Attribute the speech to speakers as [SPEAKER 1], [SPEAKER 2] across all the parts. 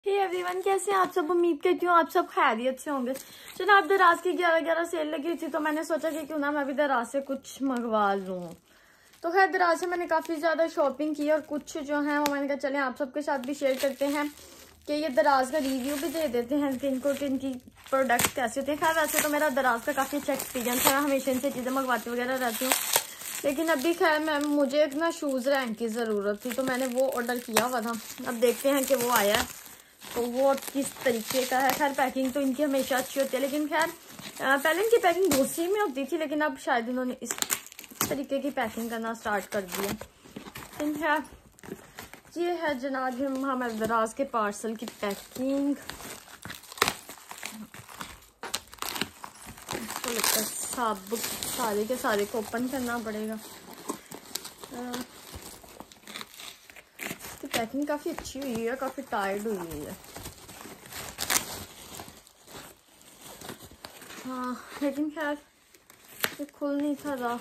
[SPEAKER 1] Hey everyone, कैसे हैं आप सब। उम्मीद करती हूँ आप सब खैरियत से होंगे। जनाब, दराज की 11-11 सेल लगी थी तो मैंने सोचा कि क्यों ना मैं भी दराज से कुछ मंगवा लूँ। तो खैर दराज से मैंने काफ़ी ज़्यादा शॉपिंग की और कुछ जो है वो मैंने कहा चले आप सबके साथ भी शेयर करते हैं कि ये दराज का रिव्यू भी दे देते हैं कि इनको कि इनकी प्रोडक्ट कैसे होते हैं। खैर वैसे तो मेरा दराज का काफ़ी अच्छा एक्सपीरियंस है, मैं हमेशा इनसे चीज़ें मंगवाती वगैरह रहती हूँ। लेकिन अभी खैर मुझे एक ना शूज़ रैंक की ज़रूरत थी तो मैंने वो ऑर्डर किया हुआ था। अब देखते हैं कि वो आया है तो वो किस तरीके का है। खैर पैकिंग तो इनकी हमेशा अच्छी होती है, लेकिन खैर पहले इनकी पैकिंग दूसरी में होती थी, लेकिन अब शायद इन्होंने इस तरीके की पैकिंग करना स्टार्ट कर दिया। खैर ये है जनाब हमारे दराज के पार्सल की पैकिंग। इसको लगता है सब सारे के सारे को ओपन करना पड़ेगा। इसकी पैकिंग काफ़ी अच्छी हुई है, काफ़ी टाइट हुई है। हाँ लेकिन खैर ये खुल नहीं था रहा।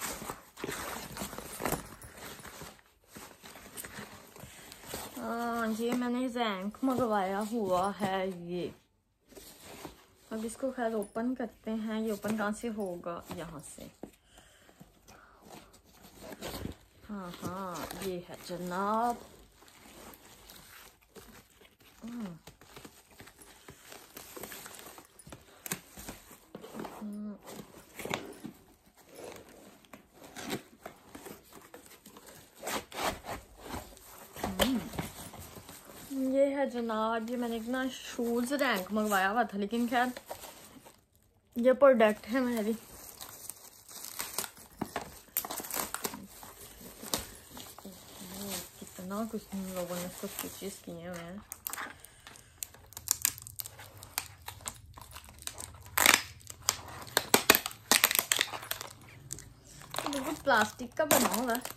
[SPEAKER 1] ये मैंने रैंक मंगवाया हुआ है ये। अब इसको खैर ओपन करते हैं। ये ओपन कहाँ से होगा? यहाँ से। हाँ ये है जनाब। ये है जनाब, ये मैंने एक ना शूज रैंक मंगवाया हुआ था, लेकिन खैर ये प्रोडक्ट है मेरी। कितना कुछ लोगों ने इसको स्टिचेस किए हुए हैं। बिल्कुल प्लास्टिक का बना हुआ है।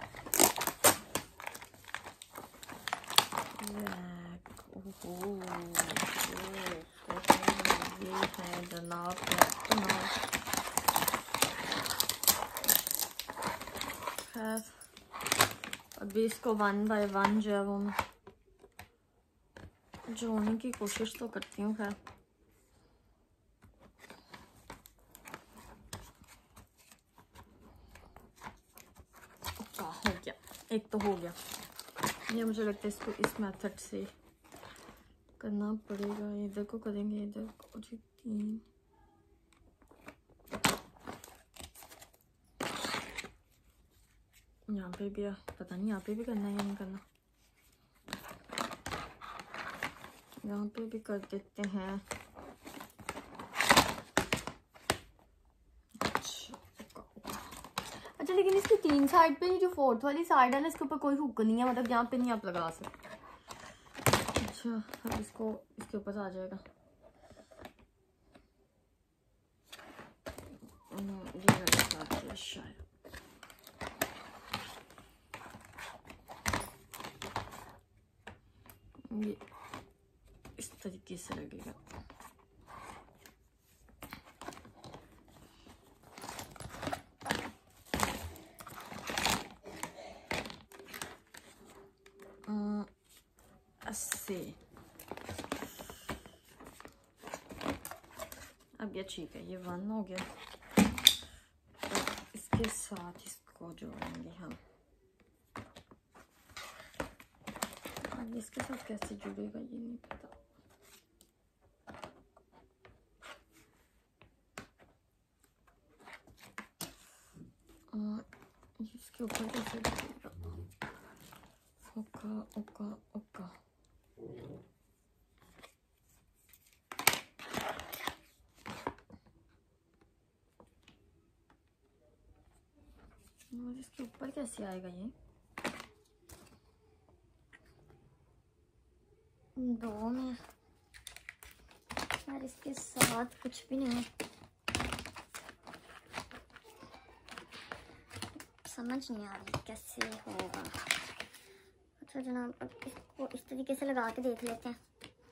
[SPEAKER 1] ये है जनाब खैर अभी इसको 1 बाय 1 जो है वो मैं जोड़ने की कोशिश तो करती हूँ। खैर हो गया, एक तो हो गया। ये मुझे लगता है इसको इस मेथड से करना पड़ेगा। इधर को करेंगे, इधर को 3 यहाँ पे भी, पता नहीं यहाँ पे भी करना है या नहीं करना। यहाँ पे भी कर देते हैं। अच्छा लेकिन इसकी 3 साइड पे, जो 4th वाली साइड है ना, इसके ऊपर कोई हुक नहीं है, मतलब यहाँ पे नहीं आप लगा सकते। अच्छा अब इसको इसके ऊपर आ जाएगा। ये शायद ये इस तरीके से लगेगा। ऐसे अब ये ठीक है, ये 1 हो गया। तो इसके साथ इसको जोड़ेंगे हम। अब इसके साथ कैसे जुड़ेगा ये नहीं पता। इसके ऊपर कैसे जुड़ेगा? ओका ओका ओका। और इसके ऊपर कैसे आएगा ये? 2 में यार इसके साथ कुछ भी नहीं है, समझ नहीं आ रही कैसे होगा। अच्छा जनाब अब इसको इस तरीके से लगा के देख लेते हैं,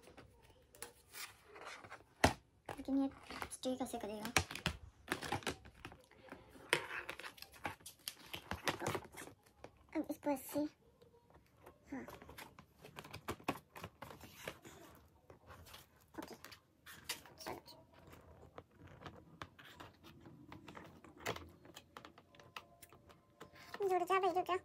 [SPEAKER 1] लेकिन ये स्टे कैसे करेगा? अब इसको ऐसे, हाँ
[SPEAKER 2] जा भाई रुक जा।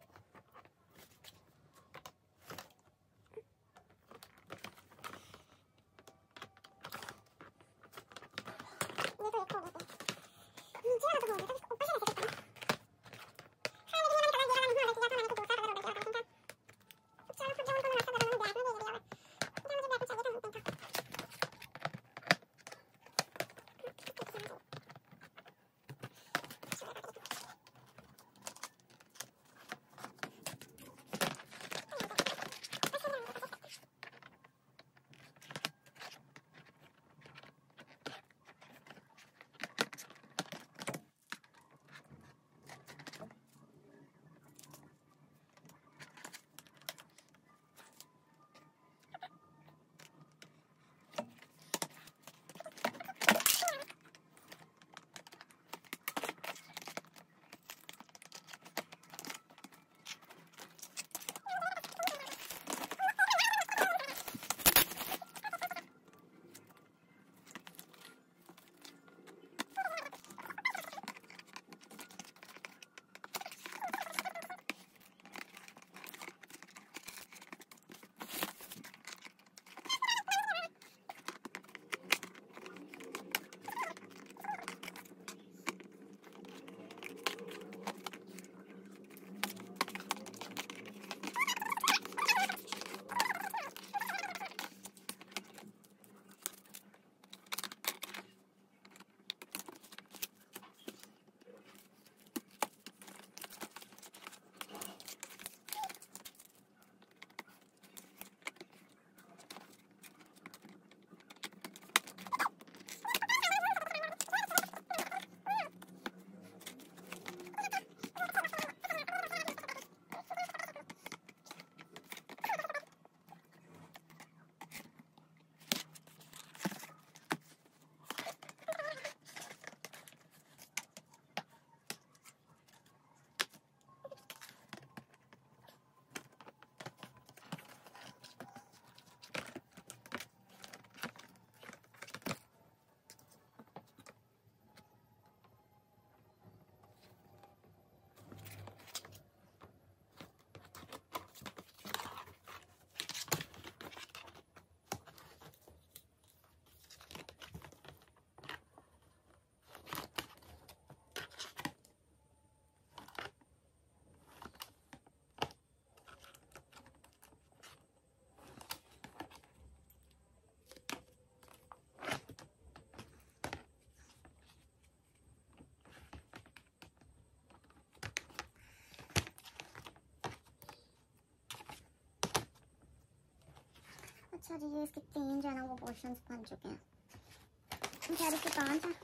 [SPEAKER 2] ये तो एक हो गया नीचे वाला तो हो गया तो ऊपर से कैसे करता है। हाँ लेकिन मैंने कहा ये वाला नहीं ऑर्डर किया था मैंने तो दूसरा ऑर्डर किया था चलो फिर जो उनको नाश्ता करा मैंने बैग में दे दिया है मुझे बैग में चाहिए था उनका। अच्छा जी ये इसके 3 जो है ना वो पोर्शंस बन चुके हैं। शायद इसके 5 हैं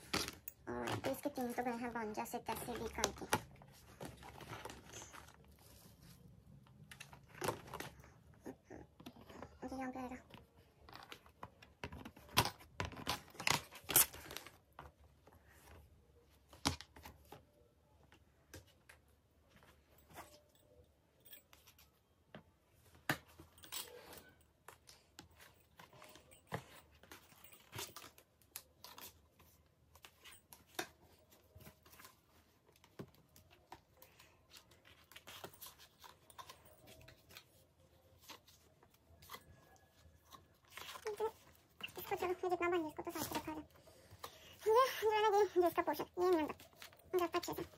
[SPEAKER 2] और तो इसके 3 तो गए हैं बन जैसे कैसे भी करके। यहाँ पे आएगा चलो ये जितना बन इसको तो साथ रखा है। ये जो है ना ये जिसका पोर्शन ये नहीं अंदर अच्छे से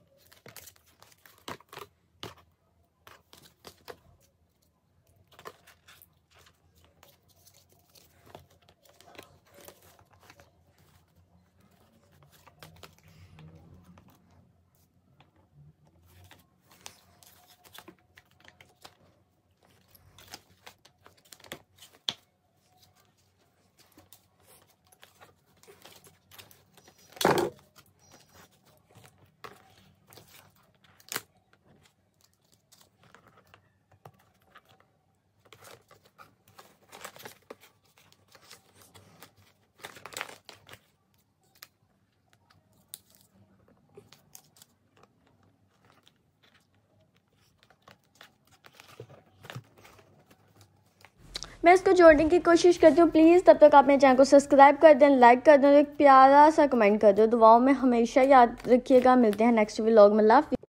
[SPEAKER 1] मैं इसको जोड़ने की कोशिश करती हूँ। प्लीज़ तब तक आप मेरे चैनल को सब्सक्राइब कर दें, लाइक कर दें, एक प्यारा सा कमेंट कर दो। दुआओं में हमेशा याद रखिएगा। मिलते हैं नेक्स्ट व्लॉग में।